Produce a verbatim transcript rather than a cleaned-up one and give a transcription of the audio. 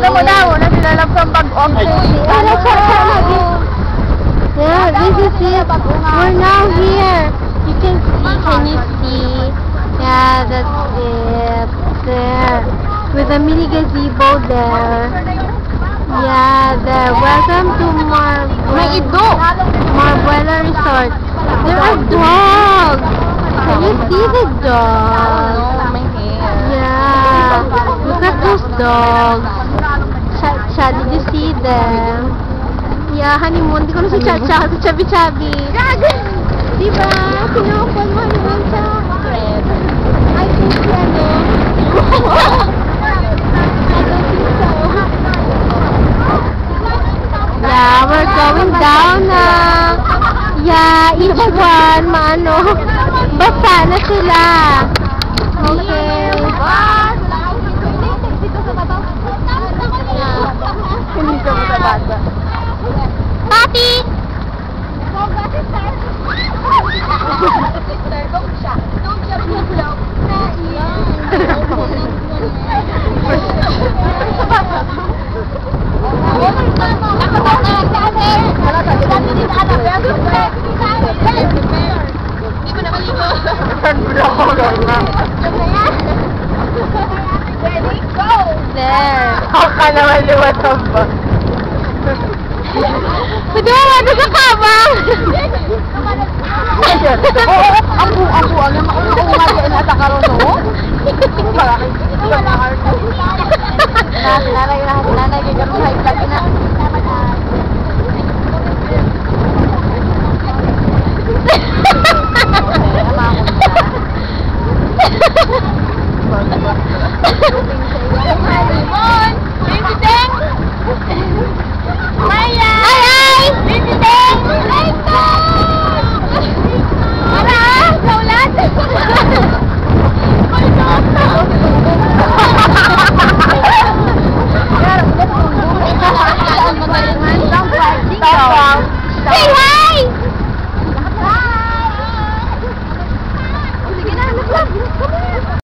mo daw, na silalap sa bag-off. Yeah, this is it. We're now here. You can see, can you see? Yeah, that's it. There. With a mini gazebo there. Yeah, there. Welcome to Mar... Marbuena Resort. There are dogs. Can you see the dogs? Yeah. Look at those dogs. Cha-cha, did you see them? Yeah, honeymoon. Di ko na si Cha-cha, si Chubby-Chubby. Diba? Sinukon mo, honeymoon siya. I think siya, no? Yeah, we're going down na. Yeah, each one, maano, basa na sila. Okay. Hindi ka mo sa bata. Papi! There. Aka naman liwatang ba? Pwede mo mati sa kabang! Oo, ako, ako, ang yung maunga ka na sa karoon, no? Malaki. Nanay, nanay, nanay, kaya karoon high blood na. Limon! Baby Deng!